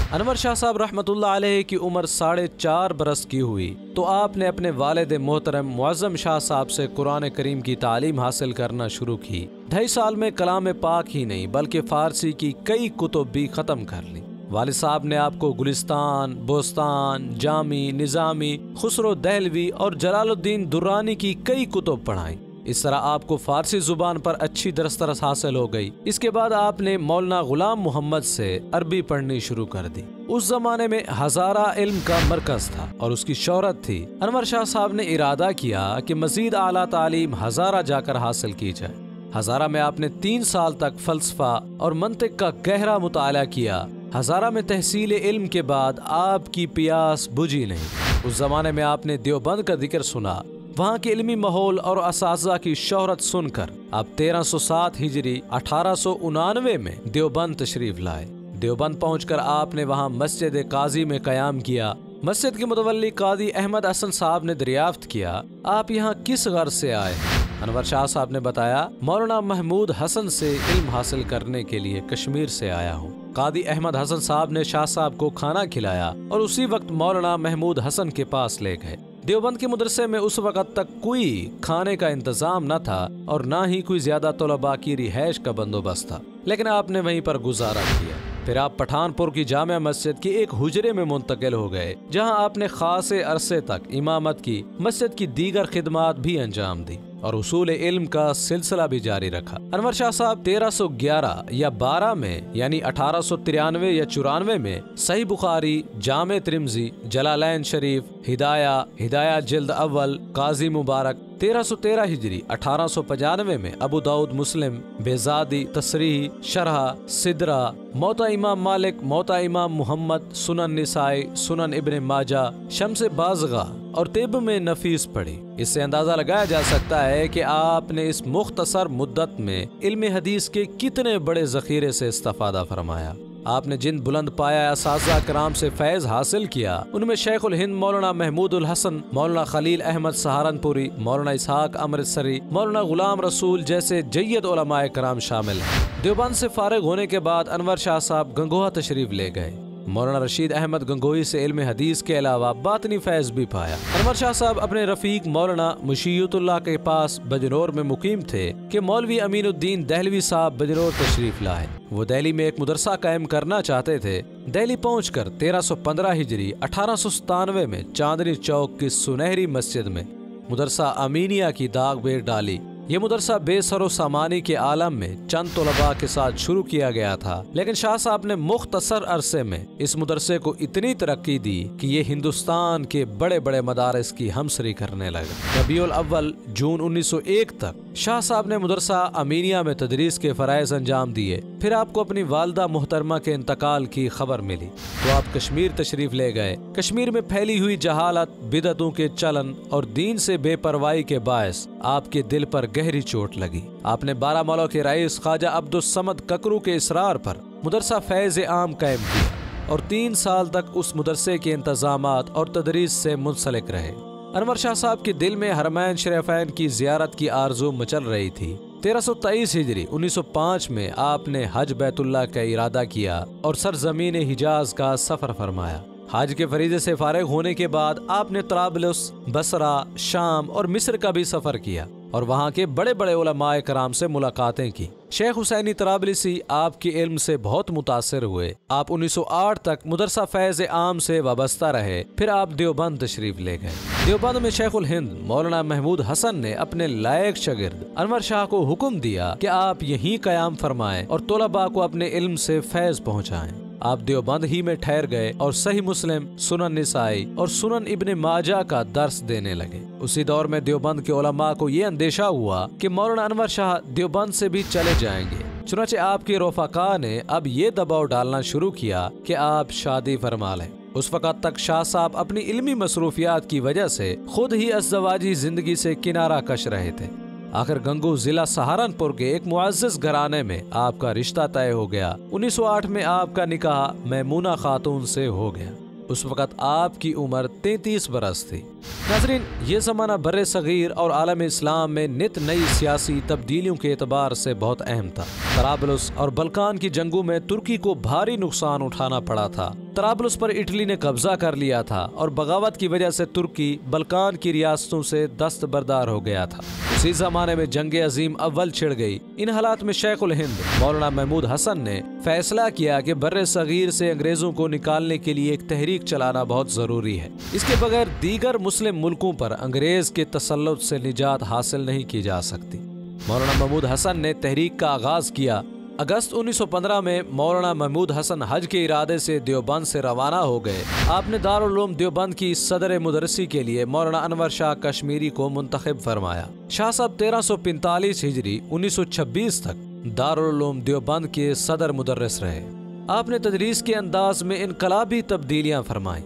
انور شاہ صاحب رحمتullah علیہ کی عمر 4.5 برس کی ہوئی تو آپ نے اپنے والد محترم معظم شاہ صاحب سے قرآن کریم کی تعلیم حاصل کرنا شروع کی۔ 2.5 سال میں کلام پاک ہی نہیں بلکہ فارسی کی کئی کتب بھی ختم کر لی۔ والد صاحب نے آپ کو گلستان، بوستان، جامی، نظامی، خسرو دہلوی اور جلال الدین درانی کی کئی کتب پڑھائیں۔ اس طرح آپ کو فارسی زبان پر اچھی دسترس حاصل ہو گئی۔ اس کے بعد آپ نے مولانا غلام محمد سے عربی پڑھنی شروع کر دی۔ اس زمانے میں ہزارہ علم کا مرکز تھا اور اس کی شہرت تھی۔ انور شاہ صاحب نے ارادہ کیا کہ مزید اعلیٰ تعلیم ہزارہ جا کر حاصل کی جائے۔ ہزارہ میں آپ نے 3 سال تک فلسفہ اور منطق کا گہرا مطالعہ کیا۔ ہزارہ میں تحصیل علم کے بعد آپ کی پیاس بجھی نہیں۔ اس زمانے میں آپ نے دیوبند کا ذکر سنا۔ وہاں کے علمی ماحول اور اساتذہ کی شہرت سن کر آپ 1307 ہجری 1899 میں دیوبند تشریف لائے۔ دیوبند پہنچ کر آپ نے وہاں مسجد قاضی میں قیام کیا۔ مسجد کے متولی قاضی احمد حسن صاحب نے دریافت کیا، آپ یہاں کس غرض سے آئے ہیں؟ انور شاہ صاحب نے بتایا، مولانا محمود حسن سے علم حاصل کرنے کے لیے کشمیر سے آیا ہوں۔ قاضی احمد حسن صاحب نے شاہ صاحب کو کھانا کھلایا اور اسی وقت مولانا محمود حسن کے پاس لے گئے۔ دیوبند کے مدرسے میں اس وقت تک کوئی کھانے کا انتظام نہ تھا اور نہ ہی کوئی زیادہ طلباء کی رہائش کا بندوبست تھا، لیکن آپ نے وہیں پر گزارا کیا۔ پھر آپ پٹھان پور کی جامع مسجد کی ایک حجرے میں منتقل ہو گئے، جہاں آپ نے خاصے عرصے تک امامت کی، مسجد کی دیگر خدمات بھی انجام دی اور اصول علم کا سلسلہ بھی جاری رکھا۔ انور شاہ صاحب 1311 یا 12 میں یعنی 1893 یا 94 میں صحیح بخاری، جامع ترمذی، جلالین شریف، ہدایہ جلد اول، قاضی مبارک، 1313 ہجری 1895 میں ابو داؤد مسلم، بیزادی، تصریح، شرح، سدرہ، موطا امام مالک، موطا امام محمد، سنن نسائی، سنن ابن ماجہ، شمس بازغہ اور طب میں نفیس پڑھی۔ اس سے اندازہ لگایا جا سکتا ہے کہ آپ نے اس مختصر مدت میں علم حدیث کے کتنے بڑے ذخیرے سے استفادہ فرمایا۔ آپ نے جن بلند پایا اساتذہ کرام سے فیض حاصل کیا، ان میں شیخ الہند مولانا محمود الحسن، مولانا خلیل احمد سہارنپوری، مولانا اسحاق امرتسری، مولانا غلام رسول جیسے جید علماء کرام شامل ہیں۔ دیوبند سے فارغ ہونے کے بعد انور شاہ صاحب گنگوہا تشریف لے گئے۔ مولانا رشید احمد گنگوہی سے علم حدیث کے علاوہ باطنی فیض بھی پایا۔ انور شاہ صاحب اپنے رفیق مولانا مشیت اللہ کے پاس بجنور میں مقیم تھے کہ مولوی امین الدین دہلوی صاحب بجنور تشریف لائے۔ وہ دہلی میں ایک مدرسہ قائم کرنا چاہتے تھے۔ دہلی پہنچ کر 1315 ہجری 1897 میں چاندنی چوک کی سنہری مسجد میں مدرسہ امینیہ کی داغ بیر ڈالی۔ یہ مدرسہ بے سر و سامانی کے عالم میں چند طلباء کے ساتھ شروع کیا گیا تھا، لیکن شاہ صاحب نے مختصر عرصے میں اس مدرسے کو اتنی ترقی دی کہ یہ ہندوستان کے بڑے بڑے مدارس کی ہمسری کرنے لگا۔ ربیع الاول جون 1901 تک شاہ صاحب نے مدرسہ امینیہ میں تدریس کے فرائض انجام دیے۔ پھر آپ کو اپنی والدہ محترمہ کے انتقال کی خبر ملی تو آپ کشمیر تشریف لے گئے۔ کشمیر میں پھیلی ہوئی جہالت، بدعتوں کے چلن اور دین سے بے پرواہی کے باعث آپ کے دل پر گہری چوٹ لگی۔ آپ نے بارہمولہ کے رئیس خواجہ عبدالصمد ککرو کے اصرار پر مدرسہ فیض عام قائم کیا اور 3 سال تک اس مدرسے کے انتظامات اور تدریس سے منسلک رہے۔ انور شاہ صاحب کے دل میں حرمین شریفین کی زیارت کی آرزو مچل رہی تھی۔ 1323 ہجری 1905 میں آپ نے حج بیت اللہ کا ارادہ کیا اور سرزمین حجاز کا سفر فرمایا۔ حج کے فریضے سے فارغ ہونے کے بعد آپ نے طرابلس، بصرہ، شام اور مصر کا بھی سفر کیا اور وہاں کے بڑے بڑے علماء کرام سے ملاقاتیں کی۔ شیخ حسینی طرابلسی آپ کے علم سے بہت متاثر ہوئے۔ آپ 1908 تک مدرسہ فیض عام سے وابستہ رہے۔ پھر آپ دیوبند تشریف لے گئے۔ دیوبند میں شیخ الہند مولانا محمود حسن نے اپنے لائق شاگرد انور شاہ کو حکم دیا کہ آپ یہیں قیام فرمائیں اور طلباء کو اپنے علم سے فیض پہنچائیں۔ آپ دیوبند ہی میں ٹھہر گئے اور صحیح مسلم، سنن نسائی اور سنن ابن ماجہ کا درس دینے لگے۔ اسی دور میں دیوبند کے علماء کو یہ اندیشہ ہوا کہ مولانا انور شاہ دیوبند سے بھی چلے جائیں گے، چنانچہ آپ کے رفقا نے اب یہ دباؤ ڈالنا شروع کیا کہ آپ شادی فرما لیں۔ اس وقت تک شاہ صاحب اپنی علمی مصروفیات کی وجہ سے خود ہی ازدواجی زندگی سے کنارہ کش رہے تھے۔ آخر گنگو ضلع سہارنپور کے ایک معزز گھرانے میں آپ کا رشتہ طے ہو گیا۔ 1908 میں آپ کا نکاح میمونہ خاتون سے ہو گیا۔ اس وقت آپ کی عمر 33 برس تھی۔ ناظرین، یہ زمانہ بر صغیر اور عالم اسلام میں نت نئی سیاسی تبدیلیوں کے اعتبار سے بہت اہم تھا۔ طرابلس اور بلکان کی جنگوں میں ترکی کو بھاری نقصان اٹھانا پڑا تھا طرابلس پر اٹلی نے قبضہ کر لیا تھا اور بغاوت کی وجہ سے ترکی بلکان کی ریاستوں سے دستبردار ہو گیا تھا۔ اسی زمانے میں جنگ عظیم اول چھڑ گئی۔ ان حالات میں شیخ الہند مولانا محمود حسن نے فیصلہ کیا کہ بر صغیر سے انگریزوں کو نکالنے کے لیے ایک تحریک چلانا بہت ضروری ہے۔ اس کے بغیر دیگر مسلم ملکوں پر انگریز کے تسلط سے نجات حاصل نہیں کی جا سکتی۔ مولانا محمود حسن نے تحریک کا آغاز کیا۔ اگست 1915 میں مولانا محمود حسن حج کے ارادے سے دیوبند سے روانہ ہو گئے۔ آپ نے دارالعلوم دیوبند کی صدر مدرسی کے لیے مولانا انور شاہ کشمیری کو منتخب فرمایا۔ شاہ صاحب 1345 ہجری 1926 تک دارالعلوم دیوبند کے صدر مدرس رہے۔ آپ نے تدریس کے انداز میں انقلابی تبدیلیاں فرمائیں۔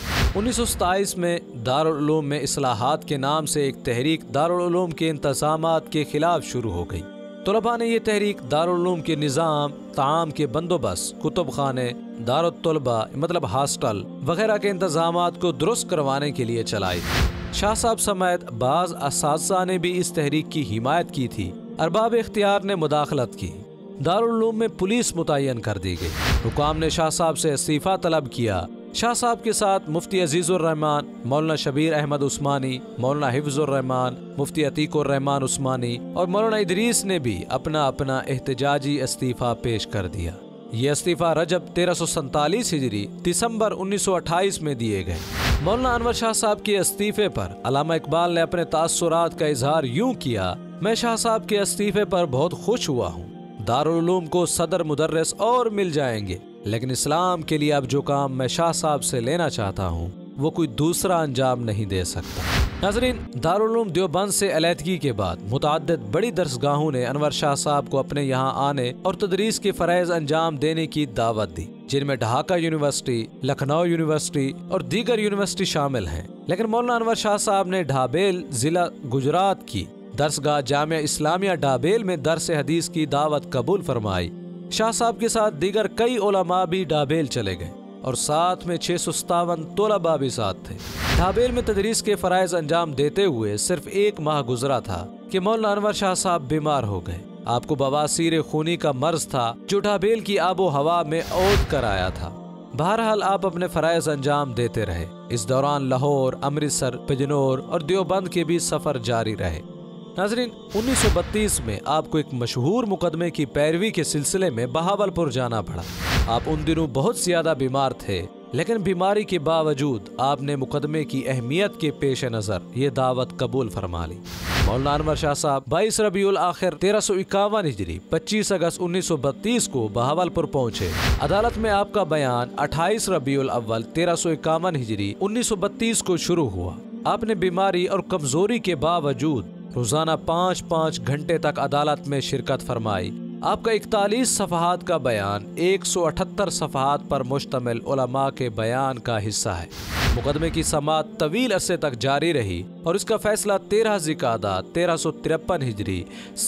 1927 میں دارالعلوم میں اصلاحات کے نام سے ایک تحریک دارالعلوم کے انتظامات کے خلاف شروع ہو گئی۔ طلباء نے یہ تحریک دارالعلوم کے نظام، طعام کے بندوبست، کتب خانے، دارالطلبہ مطلب ہاسٹل وغیرہ کے انتظامات کو درست کروانے کے لیے چلائی تھی۔ شاہ صاحب سمیت بعض اساتذہ نے بھی اس تحریک کی حمایت کی تھی۔ ارباب اختیار نے مداخلت کی۔ دارالعلوم میں پولیس متعین کر دی گئی۔ حکام نے شاہ صاحب سے استعفیٰ طلب کیا۔ شاہ صاحب کے ساتھ مفتی عزیز الرحمان، مولانا شبیر احمد عثمانی، مولانا حفظ الرحمان، مفتی عتیق الرحمان عثمانی اور مولانا ادریس نے بھی اپنا اپنا احتجاجی استعفیٰ پیش کر دیا۔ یہ استعفیٰ رجب 1347 ہجری دسمبر 1928 میں دیے گئے۔ مولانا انور شاہ صاحب کے استعفے پر علامہ اقبال نے اپنے تاثرات کا اظہار یوں کیا: میں شاہ صاحب کے استعفے پر بہت خوش ہوا ہوں۔ دارالعلوم کو صدر مدرس اور مل جائیں گے، لیکن اسلام کے لیے اب جو کام میں شاہ صاحب سے لینا چاہتا ہوں وہ کوئی دوسرا انجام نہیں دے سکتا۔ ناظرین، دارالعلوم دیوبند سے علیحدگی کے بعد متعدد بڑی درسگاہوں نے انور شاہ صاحب کو اپنے یہاں آنے اور تدریس کے فرائض انجام دینے کی دعوت دی، جن میں ڈھاکہ یونیورسٹی، لکھنؤ یونیورسٹی اور دیگر یونیورسٹی شامل ہیں۔ لیکن مولانا انور شاہ صاحب نے ڈھابیل ضلع گجرات کی درسگاہ جامعہ اسلامیہ ڈھابیل میں درس حدیث کی دعوت قبول فرمائی۔ شاہ صاحب کے ساتھ دیگر کئی علماء بھی ڈھابیل چلے گئے اور ساتھ میں 657 طلباء بھی ساتھ تھے۔ ڈھابیل میں تدریس کے فرائض انجام دیتے ہوئے صرف 1 ماہ گزرا تھا کہ مولانا انور شاہ صاحب بیمار ہو گئے۔ آپ کو بواسیر خونی کا مرض تھا جو ڈھابیل کی آب و ہوا میں عود کر آیا تھا۔ بہرحال آپ اپنے فرائض انجام دیتے رہے۔ اس دوران لاہور، امرتسر، بجنور اور دیوبند کے بھی سفر جاری رہے۔ ناظرین، 1932 میں آپ کو ایک مشہور مقدمے کی پیروی کے سلسلے میں بہاولپور جانا پڑا۔ آپ ان دنوں بہت زیادہ بیمار تھے، لیکن بیماری کے باوجود آپ نے مقدمے کی اہمیت کے پیش نظر یہ دعوت قبول فرما لی۔ مولانا انور شاہ صاحب 22 ربیع الاخر 1351 ہجری 25 اگست 1932 کو بہاولپور پہنچے۔ عدالت میں آپ کا بیان 28 ربیع الاول 1351 ہجری 1932 کو شروع ہوا۔ آپ نے بیماری اور کمزوری کے باوجود روزانہ 5 گھنٹے تک عدالت میں شرکت فرمائی۔ آپ کا 41 صفحات کا بیان 178 صفحات پر مشتمل علماء کے بیان کا حصہ ہے۔ مقدمے کی سماعت طویل عرصے تک جاری رہی اور اس کا فیصلہ 13 ذی-القعدہ 1353 ہجری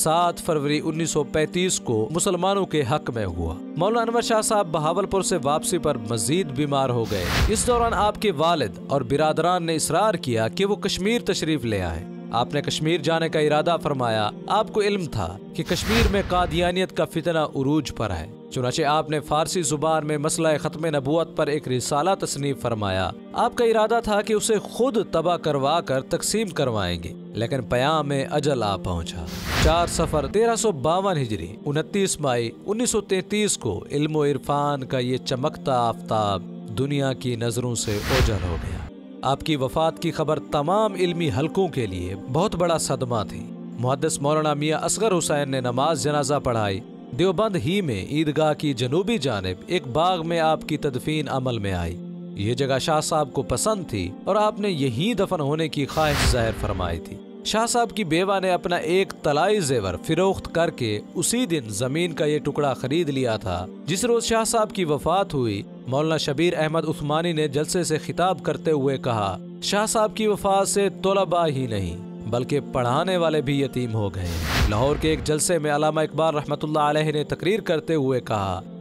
7 فروری 1935 کو مسلمانوں کے حق میں ہوا۔ مولانا انور شاہ صاحب بہاولپور سے واپسی پر مزید بیمار ہو گئے۔ اس دوران آپ کے والد اور برادران نے اصرار کیا کہ وہ کشمیر تشریف لے آئیں۔ آپ نے کشمیر جانے کا ارادہ فرمایا۔ آپ کو علم تھا کہ کشمیر میں قادیانیت کا فتنہ عروج پر ہے، چنانچہ آپ نے فارسی زبان میں مسئلہ ختم نبوت پر ایک رسالہ تصنیف فرمایا۔ آپ کا ارادہ تھا کہ اسے خود طبع کروا کر تقسیم کروائیں گے، لیکن پیام میں اجل آ پہنچا۔ 4 صفر 1352 ہجری 29 مئی 1933 کو علم و عرفان کا یہ چمکتا آفتاب دنیا کی نظروں سے اوجھل ہو گیا۔ آپ کی وفات کی خبر تمام علمی حلقوں کے لیے بہت بڑا صدمہ تھی۔ محدث مولانا میاں اصغر حسین نے نماز جنازہ پڑھائی۔ دیوبند ہی میں عیدگاہ کی جنوبی جانب ایک باغ میں آپ کی تدفین عمل میں آئی۔ یہ جگہ شاہ صاحب کو پسند تھی اور آپ نے یہیں دفن ہونے کی خواہش ظاہر فرمائی تھی۔ شاہ صاحب کی بیوہ نے اپنا ایک طلائی زیور فروخت کر کے اسی دن زمین کا یہ ٹکڑا خرید لیا تھا۔ جس روز شاہ صاحب کی وفات ہوئی، مولانا شبیر احمد عثمانی نے جلسے سے خطاب کرتے ہوئے کہا، شاہ صاحب کی وفات سے طلباء ہی نہیں بلکہ پڑھانے والے بھی یتیم ہو گئے۔ لاہور کے ایک جلسے میں علامہ اقبال رحمۃ اللہ علیہ نے تقریر کرتے ہوئے کہا،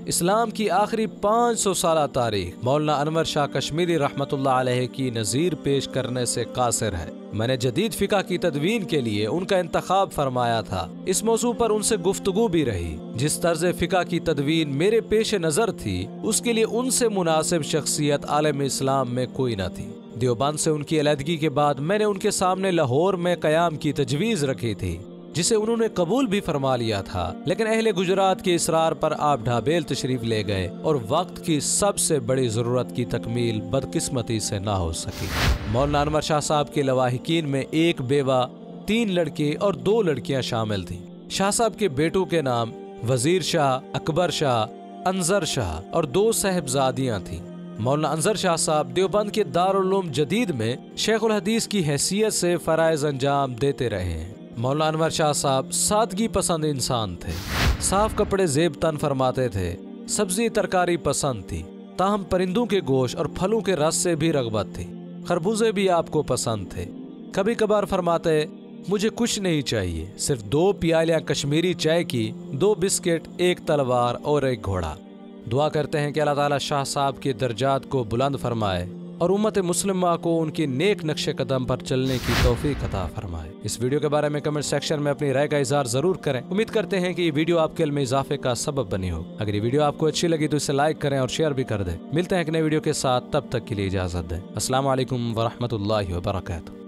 اسلام کی آخری 500 سالہ تاریخ مولانا انور شاہ کشمیری رحمۃ اللہ علیہ کی نظیر پیش کرنے سے قاصر ہے۔ میں نے جدید فقہ کی تدوین کے لیے ان کا انتخاب فرمایا تھا۔ اس موضوع پر ان سے گفتگو بھی رہی۔ جس طرز فقہ کی تدوین میرے پیش نظر تھی، اس کے لیے ان سے مناسب شخصیت عالم اسلام میں کوئی نہ تھی۔ دیوبند سے ان کی علیحدگی کے بعد میں نے ان کے سامنے لاہور میں قیام کی تجویز رکھی تھی، جسے انہوں نے قبول بھی فرما لیا تھا، لیکن اہل گجرات کے اصرار پر آپ ڈھابیل تشریف لے گئے اور وقت کی سب سے بڑی ضرورت کی تکمیل بدقسمتی سے نہ ہو سکی۔ مولانا انور شاہ صاحب کے لواحقین میں ایک بیوہ، 3 لڑکے اور 2 لڑکیاں شامل تھیں۔ شاہ صاحب کے بیٹوں کے نام وزیر شاہ، اکبر شاہ، انظر شاہ اور 2 صاحبزادیاں تھیں۔ مولانا انظر شاہ صاحب دیوبند کے دارالعلوم جدید میں شیخ الحدیث کی حیثیت سے فرائض انجام دیتے رہے ہیں۔ مولانا انور شاہ صاحب سادگی پسند انسان تھے، صاف کپڑے زیب تن فرماتے تھے، سبزی ترکاری پسند تھی، تاہم پرندوں کے گوشت اور پھلوں کے رس سے بھی رغبت تھی۔ خربوزے بھی آپ کو پسند تھے۔ کبھی کبھار فرماتے، مجھے کچھ نہیں چاہیے، صرف 2 پیالیاں کشمیری چائے کی، 2 بسکٹ، 1 تلوار اور 1 گھوڑا۔ دعا کرتے ہیں کہ اللہ تعالیٰ شاہ صاحب کے درجات کو بلند فرمائے اور امت مسلمہ کو ان کی نیک نقش قدم پر چلنے کی توفیق عطا فرمائے۔ اس ویڈیو کے بارے میں کمنٹ سیکشن میں اپنی رائے کا اظہار ضرور کریں۔ امید کرتے ہیں کہ یہ ویڈیو آپ کے علم میں اضافے کا سبب بنی ہو۔ اگر یہ ویڈیو آپ کو اچھی لگی تو اسے لائک کریں اور شیئر بھی کر دیں۔ ملتے ہیں ایک نئے ویڈیو کے ساتھ، تب تک کے لیے اجازت دیں۔ السلام علیکم ورحمۃ اللہ وبرکاتہ۔